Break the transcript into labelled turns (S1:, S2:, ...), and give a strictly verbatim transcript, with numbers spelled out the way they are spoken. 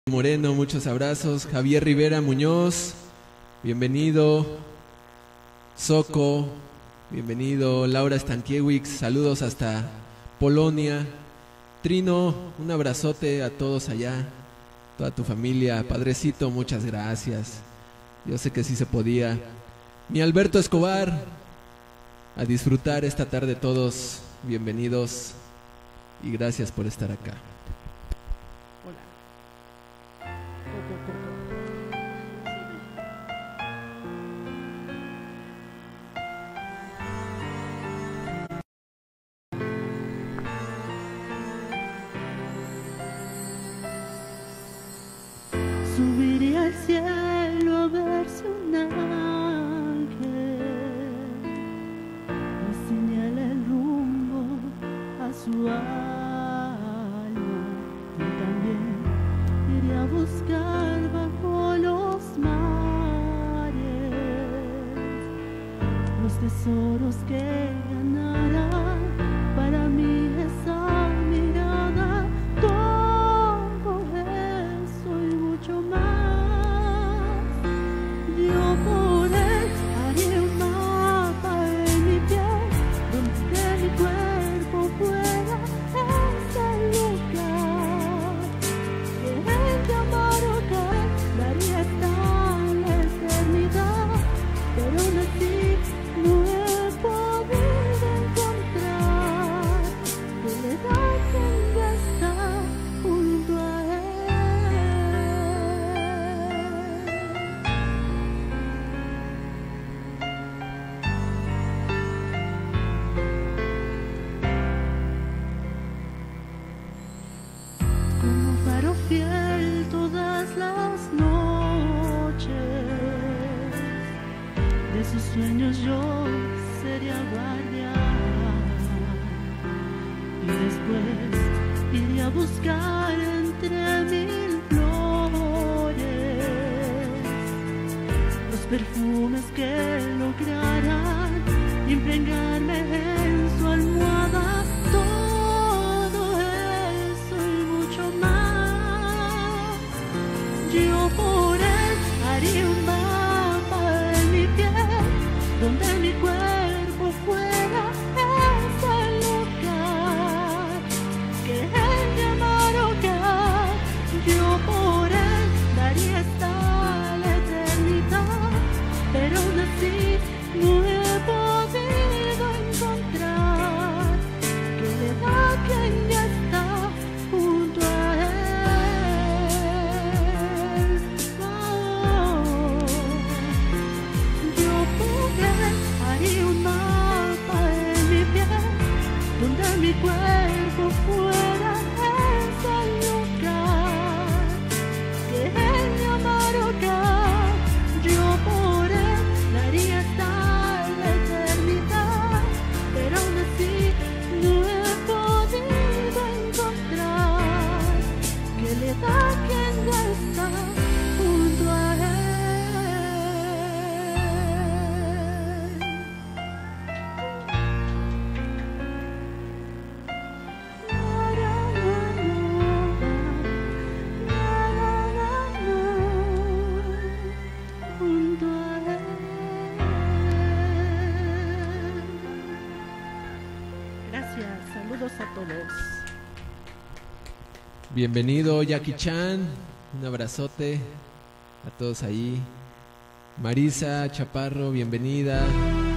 S1: Moreno, muchos abrazos. Javier Rivera Muñoz, bienvenido. Soco, bienvenido. Laura Stankiewicz, saludos hasta Polonia. Trino, un abrazote a todos allá, toda tu familia. Padrecito, muchas gracias. Yo sé que sí se podía. Mi Alberto Escobar, a disfrutar esta tarde todos. Bienvenidos y gracias por estar acá.
S2: Subiré al cielo a ver si un ángel me señala el rumbo a su alma. Yo también iré a buscar bajo los mares los tesoros que ganarán para mí esa mirada. Todo eso y mucho más. Yo por él haré un mapa en mi piel, donde mi cuerpo fuera ese lugar que él llamará caer, daría hasta la eternidad, pero aún así no he podido encontrar que le da quien ya está junto a él. Como faro fiel todas las noches, de sus sueños yo sería guardián, y después iría a buscar entre mil flores los perfumes que lograrán impregnarme en su almohada. Todo eso y mucho más. Yo por él haría un mapa en mi piel, donde mi cuerpo fuera ese lugar que él llamará hogar. Yo por él daría hasta la eternidad, pero aún así no he podido encontrar que le da quien ya está junto a él. Oh, yo por él haría un mapa en mi piel, donde mi cuerpo fuera ese lugar que él llamará hogar. Yo por él daría hasta la eternidad, pero aún así no he podido encontrar que le da quien ya está junto a él. Junto a él. Gracias, saludos a todos.
S1: Bienvenido Jackie Chan, un abrazote a todos ahí. Marisa Chaparro, bienvenida.